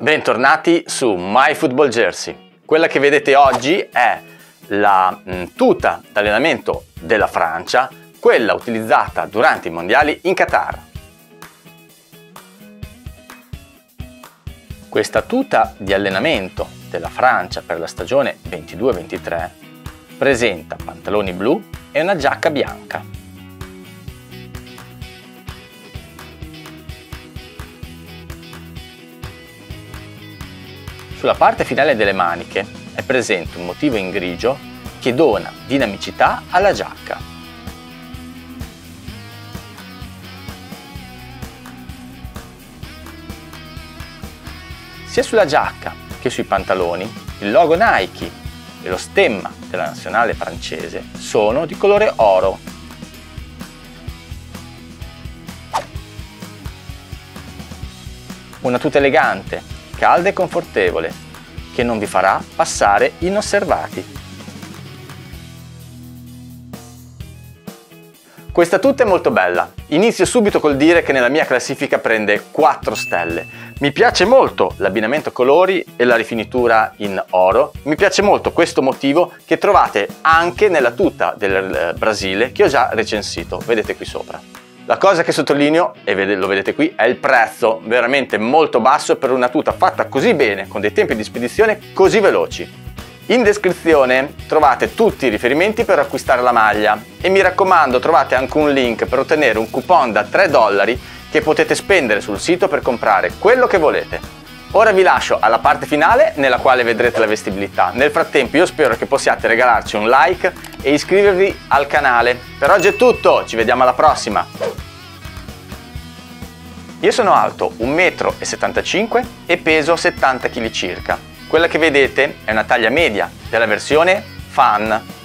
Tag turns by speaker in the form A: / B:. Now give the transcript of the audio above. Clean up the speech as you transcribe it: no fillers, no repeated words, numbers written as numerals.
A: Bentornati su My Football Jersey. Quella che vedete oggi è la tuta d'allenamento della Francia, quella utilizzata durante i mondiali in Qatar. Questa tuta di allenamento della Francia per la stagione 22-23 presenta pantaloni blu e una giacca bianca. Sulla parte finale delle maniche è presente un motivo in grigio che dona dinamicità alla giacca. Sia sulla giacca che sui pantaloni il logo Nike e lo stemma della nazionale francese sono di colore oro. Una tuta elegante, calda e confortevole, che non vi farà passare inosservati. Questa tuta è molto bella. Inizio subito col dire che nella mia classifica prende 4 stelle. Mi piace molto l'abbinamento colori e la rifinitura in oro. Mi piace molto questo motivo che trovate anche nella tuta del Brasile che ho già recensito, vedete qui sopra. La cosa che sottolineo, e lo vedete qui, è il prezzo veramente molto basso per una tuta fatta così bene, con dei tempi di spedizione così veloci. In descrizione trovate tutti i riferimenti per acquistare la maglia e mi raccomando trovate anche un link per ottenere un coupon da $3 che potete spendere sul sito per comprare quello che volete. Ora vi lascio alla parte finale nella quale vedrete la vestibilità. Nel frattempo io spero che possiate regalarci un like e iscrivervi al canale. Per oggi è tutto, ci vediamo alla prossima! Io sono alto 1,75 m e peso 70 kg circa. Quella che vedete è una taglia media della versione Fan.